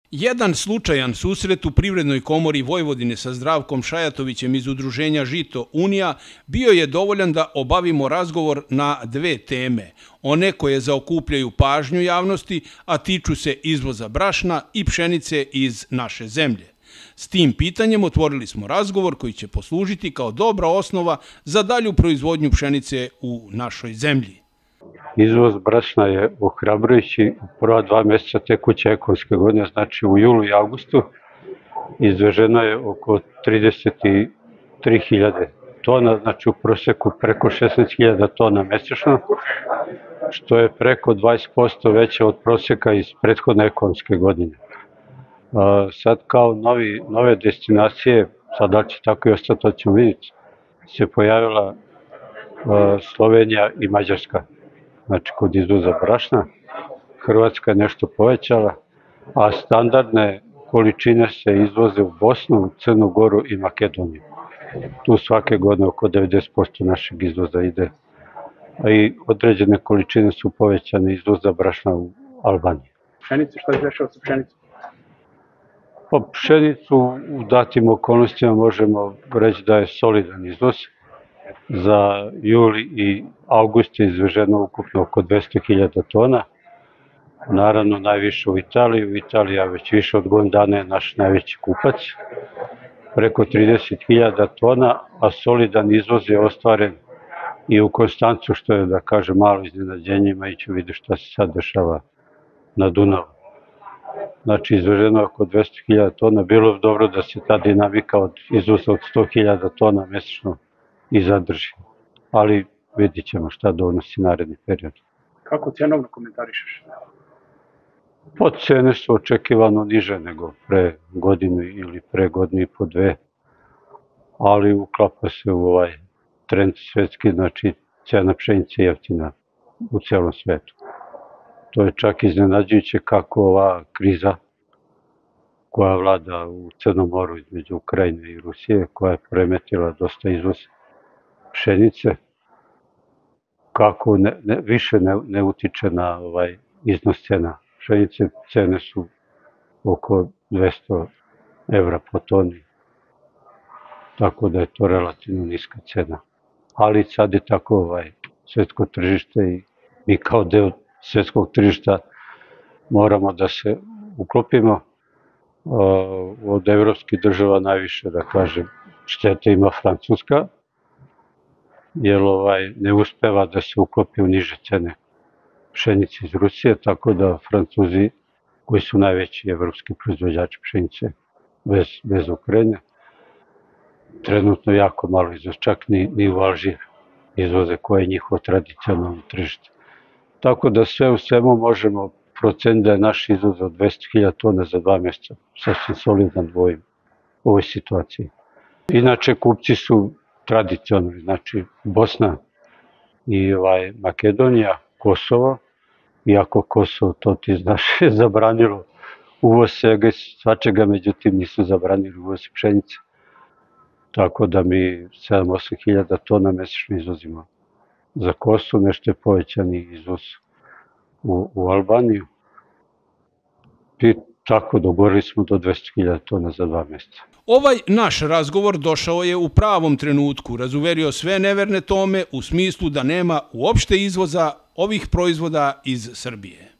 Jedan slučajan susret u Privrednoj komori Vojvodine sa Zdravkom Šajatovićem iz udruženja Žito Unija bio je dovoljan da obavimo razgovor na dve teme, one koje zaokupljaju pažnju javnosti, a tiču se izvoza brašna i pšenice iz naše zemlje. S tim pitanjem otvorili smo razgovor koji će poslužiti kao dobra osnova za dalju proizvodnju pšenice u našoj zemlji. Izvoz brašna je ohrabrujući u prva 2 mjeseca tekuće ekonomske godine, znači u julu i avgustu, izveženo je oko 33.000 tona, znači u prosjeku preko 16.000 tona mjesečno, što je preko 20% veće od prosjeka iz prethodne ekonomske godine. Sad kao nove destinacije, sad da li će tako i ostati, to ćemo vidjeti, se pojavila Slovenija i Mađarska. Znači kod izvoza brašna, Hrvatska je nešto povećala, a standardne količine se izvoze u Bosnu, Crnu Goru i Makedoniju. Tu svake godine oko 90% našeg izvoza ide, a i određene količine su povećane izvoza brašna u Albaniji. Pšenicu, šta se dešava sa pšenicom? Pa pšenicu u datim okolnostima možemo reći da je solidan izvoz. Za juli i avgust je izveženo ukupno oko 200.000 tona. Naravno najviše u Italiji. U Italiji je već više od godinu dana je naš najveći kupac. Preko 30.000 tona, a solidan izvoz je ostvaren i u Konstancu, što je, da kažem, malo iznenađenje, imajući u vidu šta se sad dešava na Dunavu. Znači izveženo oko 200.000 tona. Bilo je dobro da se ta dinamika od izvoza od 100.000 tona mjesečno i zadrži. Ali vidit ćemo šta donosi naredni period. Kako cenovno komentarišeš? Pa cene su očekivano niže nego pre godinu ili pre godinu i po dve, ali uklapa se u ovaj trend svetski, znači cena pšenice je jeftina u celom svetu. To je čak iznenađujuće kako ova kriza koja vlada u Crnom moru između Ukrajine i Rusije, koja je poremetila dosta izvoz pšenice, kako više ne utiče na ovaj iznos cena pšenice. Cene su oko 200 evra po toni, tako da je to relativno niska cena. Ali sad je tako svetsko tržište i mi kao deo svetskog tržišta moramo da se uklopimo. Od evropskih država najviše, da kažem, štete ima Francuska, jer ne uspeva da se uklopi u niže cene pšenice iz Rusije, tako da Francuzi, koji su najveći evropski proizvođači pšenice bez Ukrajine, trenutno jako malo izvoze, čak ni u Alžir izvoze, koje je njihovo tradicionalno tržište. Tako da sve u svemu možemo proceniti da je naš izvoz od 200.000 tona za 2 mjeseca sasvim solidan u ovoj situaciji. Inače, kupci su tradicionalni, znači Bosna i Makedonija, Kosovo, iako Kosovo, to ti znaš, je zabranilo uvoz svega i svačega, međutim nisu zabranili uvoz pšenice. Tako da mi 7-8.000 tona mjesečno izvozimo za Kosovo, nešto je povećani izvoz u Albaniju. I tako dogovorili smo do 200.000 tona za 2 mjeseca. Ovaj naš razgovor došao je u pravom trenutku, razuverio sve neverne tome u smislu da nema uopšte izvoza ovih proizvoda iz Srbije.